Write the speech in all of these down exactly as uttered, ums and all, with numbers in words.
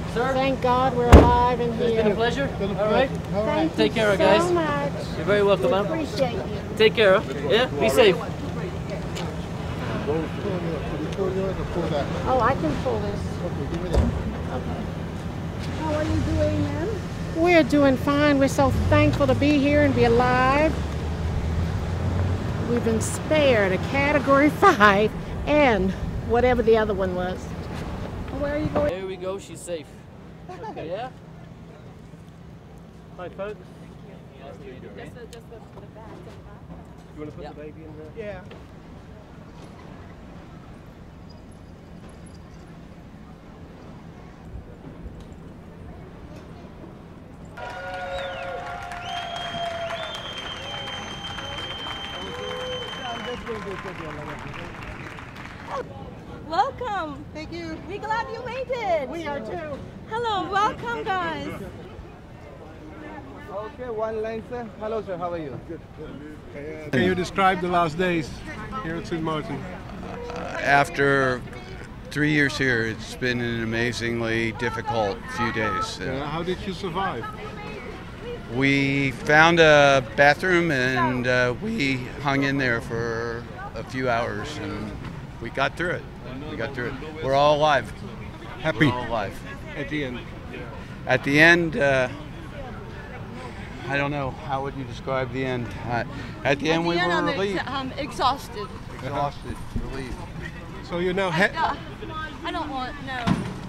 Sir? Thank God we're alive and here. It's been a pleasure. All right. Thank Take you care, so guys. much. You're very welcome, ma'am. Appreciate you. Take care. Yeah. Be safe. Oh, I can pull this. How are you doing, ma'am? We're doing fine. We're so thankful to be here and be alive. We've been spared a category five and whatever the other one was. Where are you going? There we go. She's safe. Okay. Yeah. Hi, folks. Just the, just the, the back. You want to put Yeah. the baby in there? Yeah. Welcome. Thank you. We're glad you made it. We are too. Hello, welcome, guys. Okay, one line, sir. Hello, sir. How are you? Can you describe the last days here at Saint Martin? After three years here, it's been an amazingly difficult few days. Uh, how did you survive? We found a bathroom and uh, we hung in there for a few hours and we got through it. We got through it. We're all alive. Happy We're all alive. at the end. At the end, uh, I don't know, how would you describe the end? Uh, at the end, we were I'm relieved. um, exhausted. Exhausted, relieved. So you're now. I, Ha- uh, I don't want, no.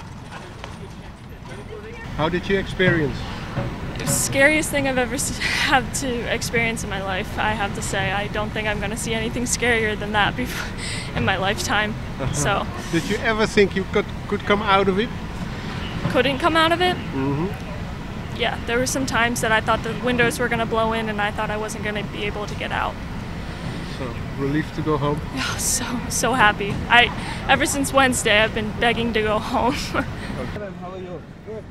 how did you experience? Scariest thing I've ever s- had to experience in my life, I have to say. I don't think I'm going to see anything scarier than that before, in my lifetime. So, Did you ever think you could could come out of it? couldn't come out of it. Mm-hmm. Yeah, there were some times that I thought the windows were going to blow in and I thought I wasn't going to be able to get out. So relieved to go home. Oh, so, so happy. I, ever since Wednesday, I've been begging to go home. How are you? Good.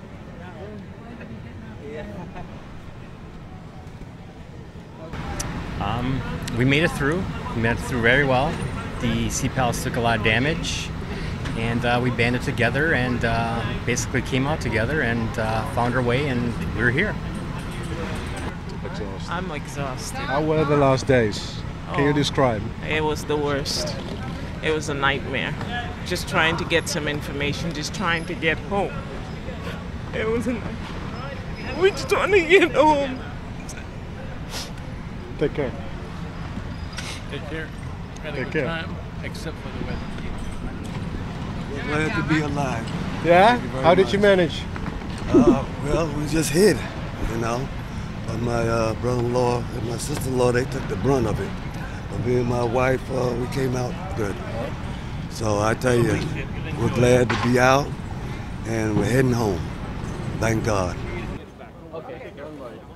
Um, we made it through. We made it through very well. The Sea Palace took a lot of damage, and uh, we banded together and uh, basically came out together and uh, found our way, and we're here. Exhausted. I'm exhausted. How were the last days? Can you Oh. describe? It was the worst. It was a nightmare. Just trying to get some information, just trying to get home. It was a nightmare. We're just trying to get home. Take care. Take care. Had a Take good care. time, except for the weather. Glad to be alive. Yeah? Thank you very How did much. you manage? Uh, well, we just hid, you know. But my uh, brother-in-law and my sister-in-law, they took the brunt of it. But me and my wife, uh, we came out good. So I tell you, we're glad to be out, and we're heading home. Thank God. Okay. Take care.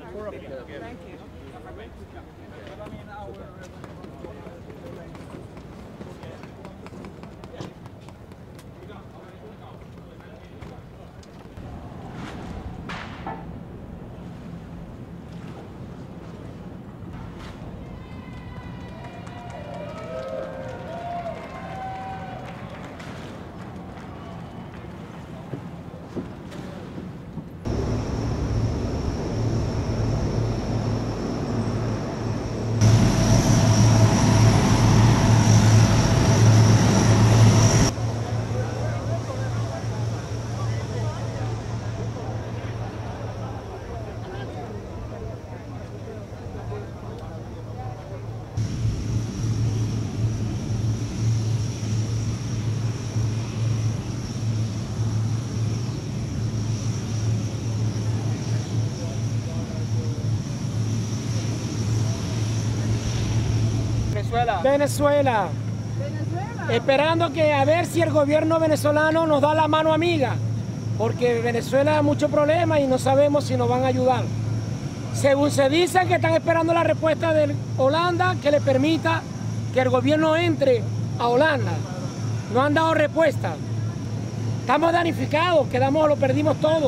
Venezuela. Venezuela. Esperando que a ver si el gobierno venezolano nos da la mano amiga, porque Venezuela ha mucho problema y no sabemos si nos van a ayudar. Según se dice que están esperando la respuesta de Holanda que le permita que el gobierno entre a Holanda. No han dado respuesta. Estamos danificados, quedamos, lo perdimos todo.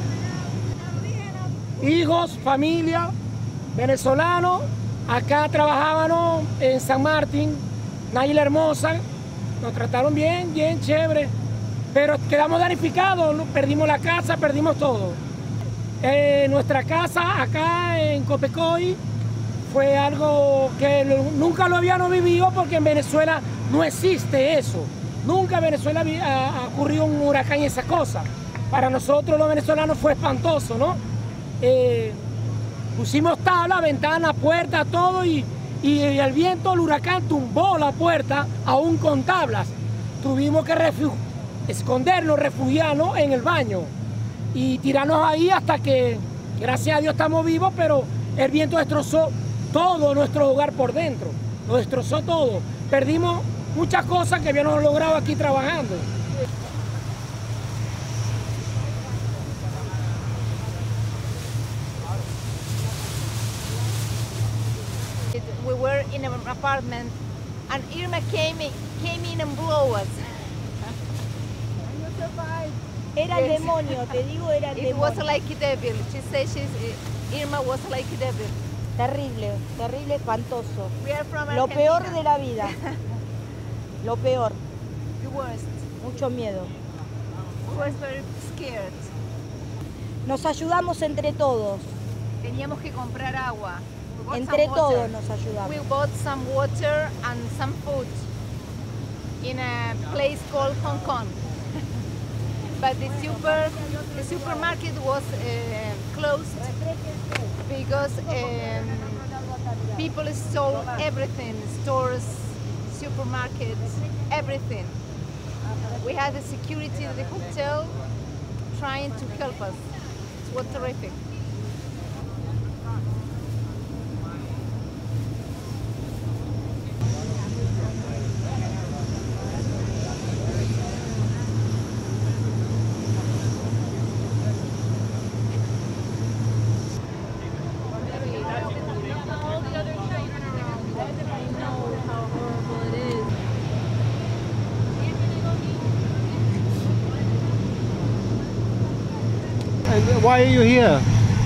Hijos, familia, venezolanos, acá trabajábamos en San Martín, una isla hermosa, nos trataron bien, bien chévere. pero quedamos danificados, perdimos la casa, perdimos todo. Eh, nuestra casa acá en Copecoy fue algo que nunca lo habíamos vivido porque en Venezuela no existe eso. Nunca en Venezuela ha ocurrido un huracán y esa cosa. Para nosotros los venezolanos fue espantoso, ¿no? Eh, pusimos tabla, ventana, puerta, todo y, y el viento, el huracán tumbó la puerta aún con tablas. Tuvimos que refu escondernos, refugiarnos en el baño y tirarnos ahí hasta que, gracias a Dios, estamos vivos, pero el viento destrozó todo nuestro hogar por dentro, lo destrozó todo. Perdimos muchas cosas que habíamos logrado aquí trabajando. We were in an apartment and Irma came in, came in and blew us. Era el demonio, te digo, era el It demonio. was like a devil. She said she's, Irma was like a devil. Terrible, terrible, espantoso. We are from Lo Argentina. peor de la vida. Lo peor. The worst. Mucho miedo. We were very scared. Nos ayudamos entre todos. Teníamos que comprar agua. We bought Entre some todos water. nos ayudamos. We bought some water and some food in a place called Hong Kong. But the super, the supermarket was uh, closed because um, people stole everything, stores, supermarkets, everything. We had the security of the hotel trying to help us. It was terrific. And why are you here?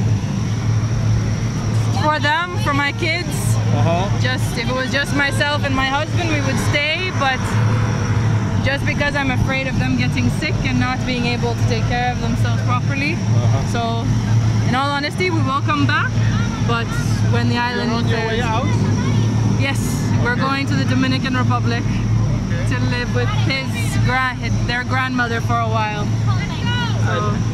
For them, for my kids. Uh-huh. Just if it was just myself and my husband, we would stay, but just because I'm afraid of them getting sick and not being able to take care of themselves properly. Uh-huh. So, in all honesty, we will come back, but when the island You're on your way out? Yes, we're going to the Dominican Republic okay. to live with his grand, their grandmother for a while. So.